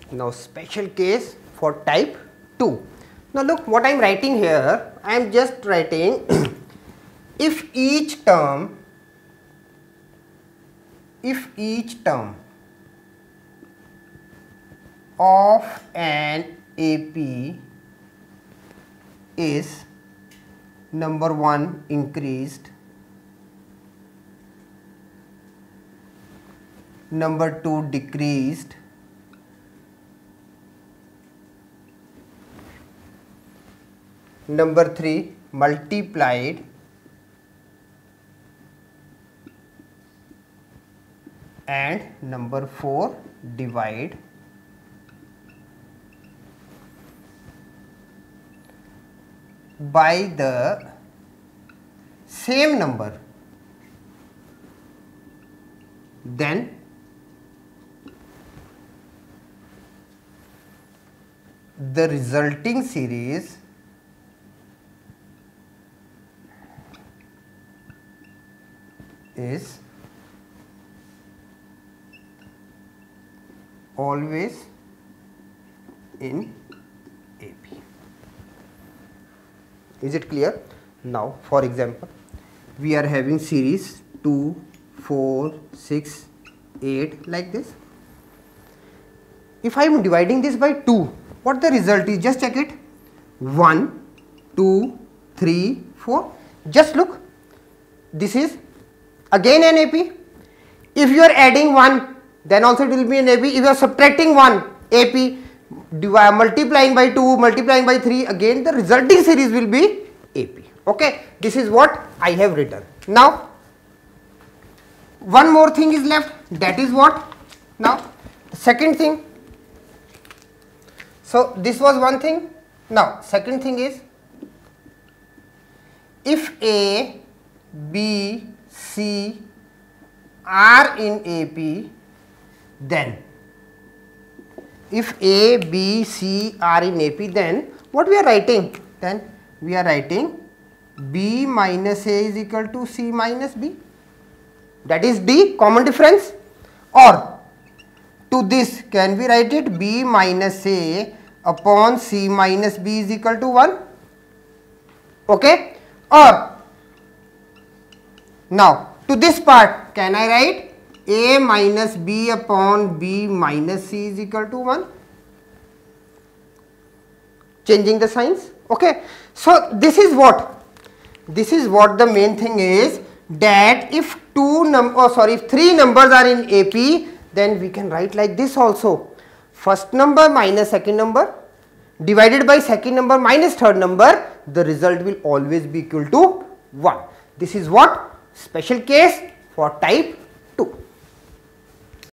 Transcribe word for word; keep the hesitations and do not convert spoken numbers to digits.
Now special case for type two. Now look what I am writing here. I am just writing if each term, if each term of an A P is number one increased, number two decreased, number three multiplied, and number four divide, by the same number, then the resulting series is always in A P. Is it clear? Now for example, we are having series two, four, six, eight like this. If I am dividing this by two, what the result is? Just check it. one, two, three, four. Just look. This is again an A P. If you are adding one, then also it will be an A P. If you are subtracting one, A P. Multiplying by two, multiplying by three, again the resulting series will be A P. Okay, this is what I have written. Now one more thing is left, that is what? Now second thing. So this was one thing. Now second thing is, if A, B, C are in A P, then if A, B, C are in A P, then what we are writing? Then we are writing B minus A is equal to C minus B. That is D, common difference. Or to this, can we write it B minus A upon C minus B is equal to one? Okay. Or now to this part, can I write A minus B upon B minus C is equal to one? Changing the signs. Okay. So this is what? This is what the main thing is, that if two num oh sorry if three numbers are in A P, then we can write like this also. First number minus second number divided by second number minus third number, the result will always be equal to one. This is what? Special case for type